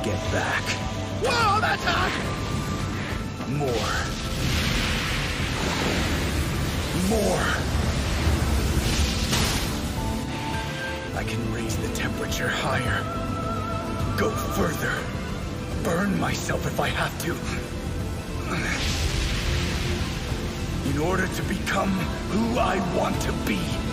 get back. Whoa, that's hot! More. More. I can raise the temperature higher. Go further. Burn myself if I have to. In order to become who I want to be.